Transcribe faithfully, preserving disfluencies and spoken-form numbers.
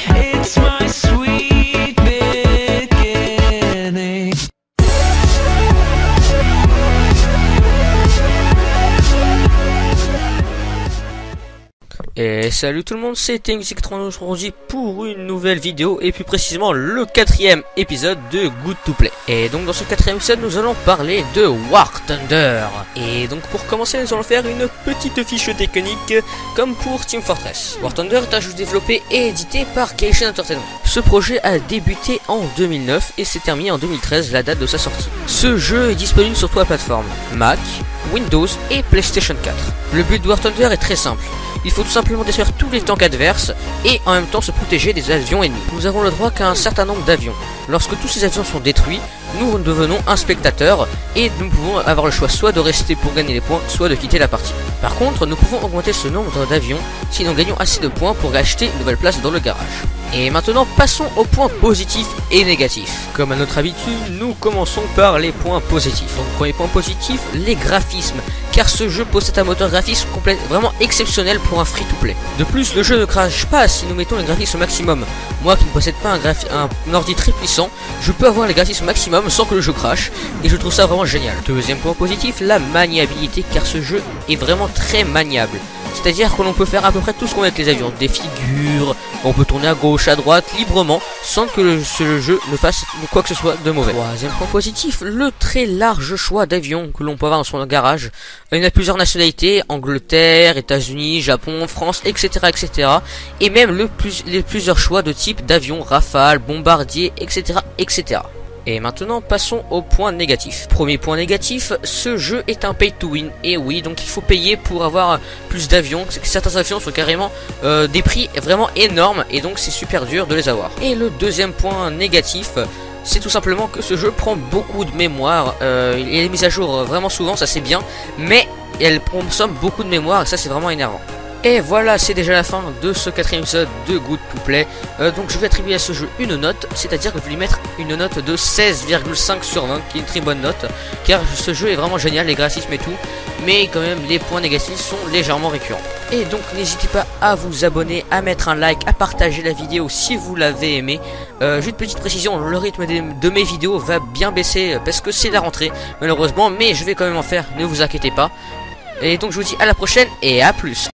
It's my sweet beginning. Et salut tout le monde, c'est T M C quatre-vingt-douze aujourd'hui pour une nouvelle vidéo et plus précisément le quatrième épisode de Good to Play. Et donc dans ce quatrième épisode nous allons parler de War Thunder. Et donc pour commencer nous allons faire une petite fiche technique comme pour Team Fortress. War Thunder est un jeu développé et édité par Genshin Entertainment. Ce projet a débuté en deux mille neuf et s'est terminé en deux mille treize, la date de sa sortie. Ce jeu est disponible sur trois plateformes, Mac, Windows et PlayStation quatre. Le but de War Thunder est très simple. Il faut tout simplement détruire tous les tanks adverses et en même temps se protéger des avions ennemis. Nous avons le droit qu'à un certain nombre d'avions. Lorsque tous ces avions sont détruits, nous devenons un spectateur et nous pouvons avoir le choix soit de rester pour gagner les points, soit de quitter la partie. Par contre, nous pouvons augmenter ce nombre d'avions si nous gagnons assez de points pour acheter une nouvelle place dans le garage. Et maintenant, passons aux points positifs et négatifs. Comme à notre habitude, nous commençons par les points positifs. Donc, premier point positif, les graphismes. Car ce jeu possède un moteur graphique complet, vraiment exceptionnel pour un free-to-play. De plus, le jeu ne crache pas si nous mettons les graphismes au maximum. Moi qui ne possède pas un, un ordi très puissant, je peux avoir les graphismes au maximum sans que le jeu crache. Et je trouve ça vraiment génial. Deuxième point positif, la maniabilité. Car ce jeu est vraiment très maniable. C'est-à-dire que l'on peut faire à peu près tout ce qu'on veut avec les avions, des figures, on peut tourner à gauche, à droite, librement, sans que le, ce jeu ne fasse quoi que ce soit de mauvais. Troisième point positif, le très large choix d'avions que l'on peut avoir dans son garage. Il y a plusieurs nationalités, Angleterre, États-Unis, Japon, France, et cetera, et cetera. Et même le plus, les plusieurs choix de type d'avions, Rafale, bombardier, et cetera, et cetera. Et maintenant passons au point négatif. Premier point négatif, ce jeu est un pay to win. Et oui, donc il faut payer pour avoir plus d'avions. Certains avions sont carrément euh, des prix vraiment énormes et donc c'est super dur de les avoir. Et le deuxième point négatif, c'est tout simplement que ce jeu prend beaucoup de mémoire. Euh, il est mis à jour vraiment souvent, ça c'est bien, mais elle consomme beaucoup de mémoire et ça c'est vraiment énervant. Et voilà, c'est déjà la fin de ce quatrième épisode de Good to Play. Euh, donc je vais attribuer à ce jeu une note, c'est-à-dire que je vais lui mettre une note de seize virgule cinq sur vingt, qui est une très bonne note, car ce jeu est vraiment génial, les graphismes et tout, mais quand même les points négatifs sont légèrement récurrents. Et donc n'hésitez pas à vous abonner, à mettre un like, à partager la vidéo si vous l'avez aimé. Euh, juste petite précision, le rythme de, de mes vidéos va bien baisser parce que c'est la rentrée malheureusement, mais je vais quand même en faire, ne vous inquiétez pas. Et donc je vous dis à la prochaine et à plus.